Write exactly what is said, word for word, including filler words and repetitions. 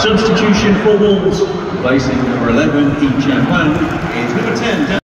Substitution for Wolves, replacing number eleven, Yi Jianwan, is number ten.